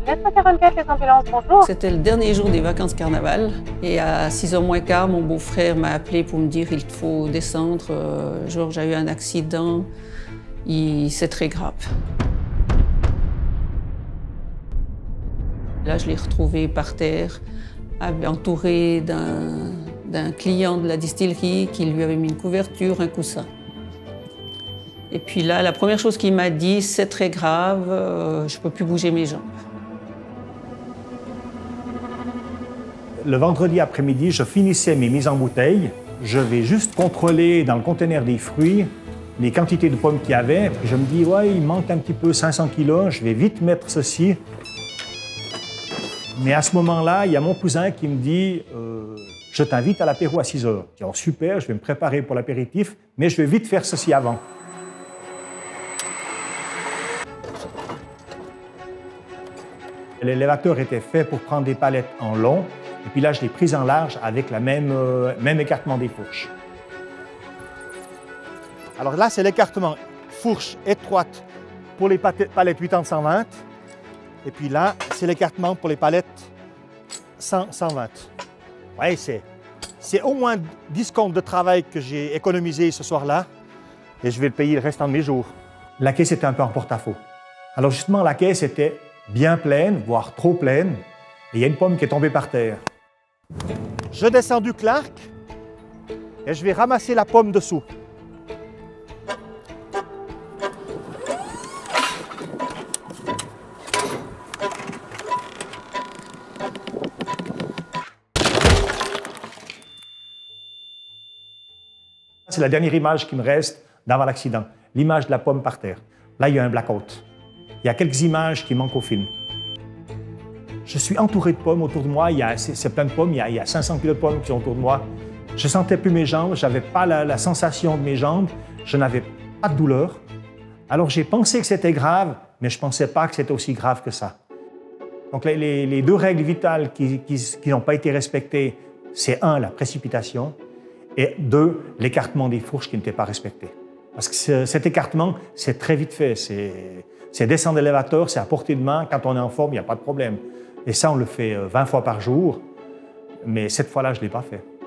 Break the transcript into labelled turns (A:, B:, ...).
A: 444, les ambulances, bonjour.
B: C'était le dernier jour des vacances carnaval et à 6h moins quart, mon beau-frère m'a appelé pour me dire il faut descendre. Georges a eu un accident, c'est très grave. Là, je l'ai retrouvé par terre, entouré d'un client de la distillerie qui lui avait mis une couverture, un coussin. Et puis là, la première chose qu'il m'a dit, c'est très grave, je ne peux plus bouger mes jambes.
C: Le vendredi après-midi, je finissais mes mises en bouteille. Je vais juste contrôler dans le conteneur des fruits les quantités de pommes qu'il y avait. Puis je me dis, ouais, il manque un petit peu 500 kilos, je vais vite mettre ceci. Mais à ce moment-là, il y a mon cousin qui me dit, je t'invite à l'apéro à 6 heures. Je dis, oh, super, je vais me préparer pour l'apéritif, mais je vais vite faire ceci avant. L'élévateur était fait pour prendre des palettes en long, et puis là, je l'ai prise en large avec le même écartement des fourches. Alors là, c'est l'écartement fourche étroite pour les palettes 80-120, et puis là, c'est l'écartement pour les palettes 100-120. Ouais, c'est au moins 10 secondes de travail que j'ai économisé ce soir-là, et je vais le payer le restant de mes jours. La caisse était un peu en porte-à-faux. Alors justement, la caisse était bien pleine, voire trop pleine, et il y a une pomme qui est tombée par terre. Je descends du Clark et je vais ramasser la pomme dessous. C'est la dernière image qui me reste d'avant l'accident, l'image de la pomme par terre. Là, il y a un blackout. Il y a quelques images qui manquent au film. Je suis entouré de pommes autour de moi, c'est plein de pommes, il y a 500 kilos de pommes qui sont autour de moi. Je ne sentais plus mes jambes, je n'avais pas la sensation de mes jambes, je n'avais pas de douleur. Alors j'ai pensé que c'était grave, mais je ne pensais pas que c'était aussi grave que ça. Donc les deux règles vitales qui n'ont pas été respectées, c'est un, la précipitation, et deux, l'écartement des fourches qui n'était pas respecté. Parce que cet écartement, c'est très vite fait. C'est descendre l'élévateur, c'est à portée de main. Quand on est en forme, il n'y a pas de problème. Et ça, on le fait 20 fois par jour. Mais cette fois-là, je ne l'ai pas fait.